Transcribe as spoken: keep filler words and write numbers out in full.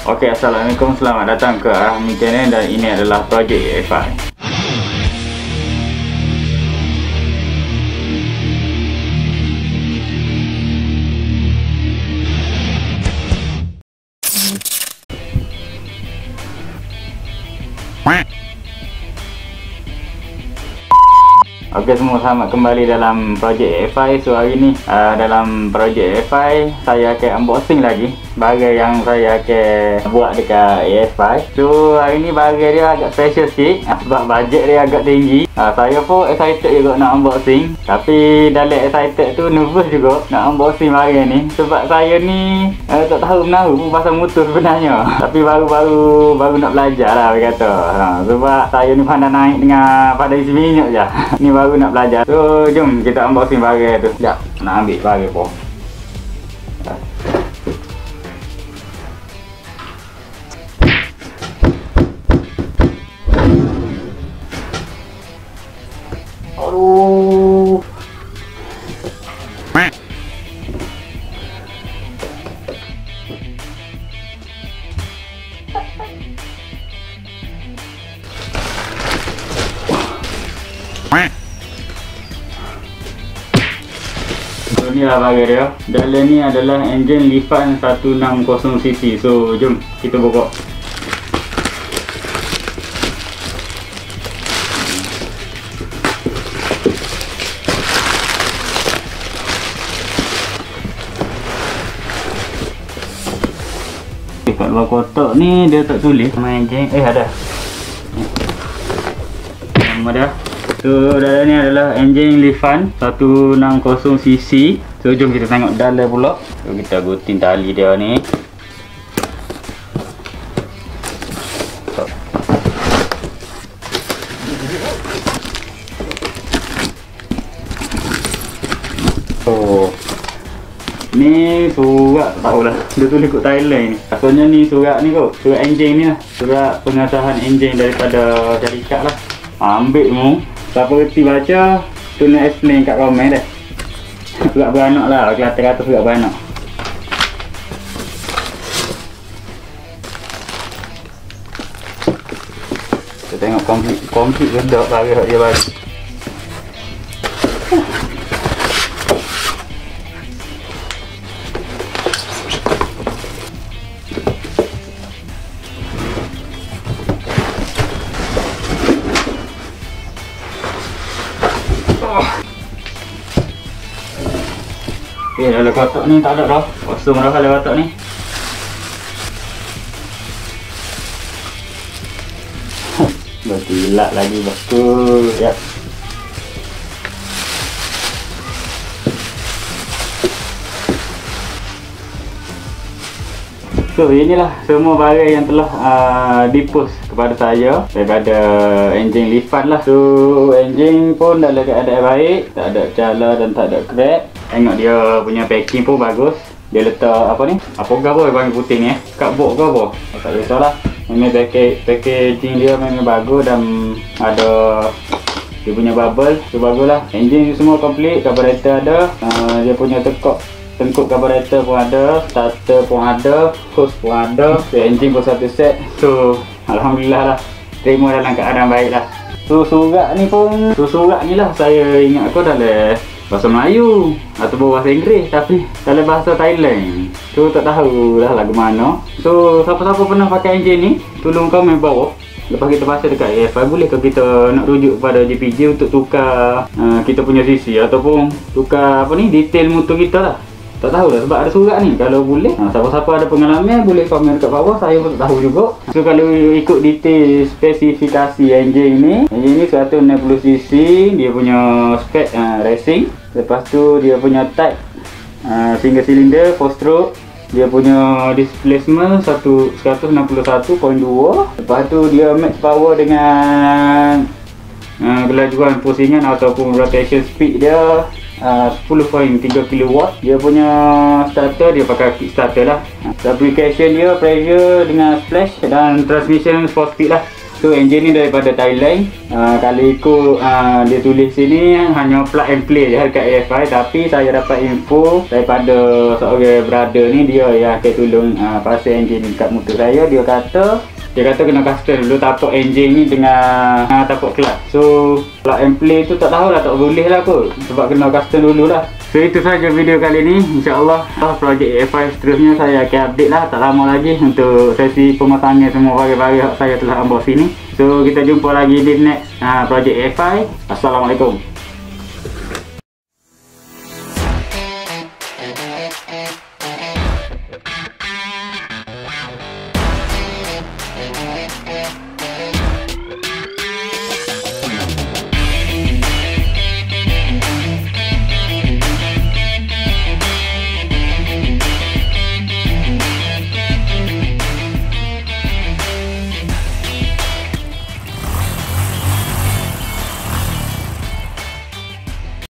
Okey, Assalamualaikum, selamat datang ke Arahmi Channel dan ini adalah projek A F I. Okey semua, selamat kembali dalam projek A F I. So hari ni uh, dalam projek A F I saya akan unboxing lagi barang yang saya akan buat dekat A F I. So hari ni barang dia agak special sikit uh, sebab bajet dia agak tinggi. uh, Saya pun excited juga nak unboxing, tapi dalam excited tu nervous juga nak unboxing barang ni. Sebab saya ni uh, tak tahu menahu pun pasal motor sebenarnya. Tapi baru-baru baru nak belajar lah dia kata. uh, Sebab saya ni pandai naik dengan pandai isi minyak je. Ni baru nak belajar. So jom kita unboxing barang tu. Sekejap nak ambil barang pun. Aduh. So ni lah barang dia. Dalam ni adalah enjin Lifan seratus enam puluh cc. So jom kita buka. Kat luar kotak ni dia tak tulis nama enjin. Eh ada nama dia. So dalam ni adalah enjin Lifan seratus enam puluh cc. So jom kita tengok dalam pula. So kita gunting tali dia ni. Oh, ni surat tak tahulah, dia tulis kat Thailand ni. Asalnya ni surat ni kot, surat enjin ni lah. Surat pengesahan enjin daripada syarikat lah. Ambil mu, siapa reti baca, tu nak explain kat komen dah. Surat beranak lah, kata-kata surat beranak. Kita tengok komplit, komplit ke tak barang dia bagi. Eh, dalam kotak ni tak ada dah. Kosong dah dalam kotak ni. Bertilak lagi betul. Ya. So inilah semua barang yang telah uh, dipost kepada saya daripada enjin Lifan lah. So enjin pun dalam keadaan baik, tak ada cala dan tak ada crack. Tengok dia punya packing pun bagus. Dia letak apa ni? Apa apa bang putih ni eh? Cardboard ke apa? Tak kisahlah. Memang package packaging dia memang bagus dan ada dia punya bubble. So baguslah. Enjin semua komplit, carburetor ada. Uh, dia punya tekuk tengkuk carburetor pun ada, starter pun ada, hose pun ada. So enjin pun satu set. So alhamdulillah lah, terima dalam keadaan baik lah. So surat ni pun, so surat ni lah saya ingat aku dalam bahasa Melayu ataupun bahasa Inggeris, tapi dalam bahasa Thailand. So tak tahu dah lagu mana. So siapa-siapa pernah pakai enjin ni, tolong komen bawah. Lepas kita pasal dekat A F I, boleh ke kita nak rujuk kepada J P J untuk tukar uh, kita punya C C ataupun tukar apa ni, detail motor kita lah. Tak tahu lah sebab ada surat ni. Kalau boleh, ha, siapa-siapa ada pengalaman boleh komen dekat bawah. Saya pun tak tahu juga. So kalau ikut detail spesifikasi enjin ni, enjin ni seratus enam puluh cc, dia punya spek uh, racing. Lepas tu dia punya type uh, single cylinder four stroke. Dia punya displacement seratus enam puluh satu perpuluhan dua. Lepas tu dia max power dengan uh, kelajuan pusingan ataupun rotation speed dia Uh, sepuluh perpuluhan tiga kilowatt. Dia punya starter dia pakai kick starter lah. Lubrication dia pressure dengan splash dan transmission four speed lah. So enjin ni daripada Thailand. uh, Kali aku uh, dia tulis sini hanya plug and play je dekat A F I. Tapi saya dapat info daripada seorang brother ni, dia yang akan tolong uh, pasang enjin dekat motor saya. Dia kata Dia kata kena custom dulu tapak enjin ni dengan uh, tapak clutch. So plug and play tu tak tahulah, tak boleh lah kot, sebab kena custom dulu lah. So itu saja video kali ni. InsyaAllah projek A F I seterusnya saya akan update lah tak lama lagi untuk sesi pemasangan semua bagi-bagi yang saya telah unbox ini. So kita jumpa lagi di next uh, projek A F I. Assalamualaikum.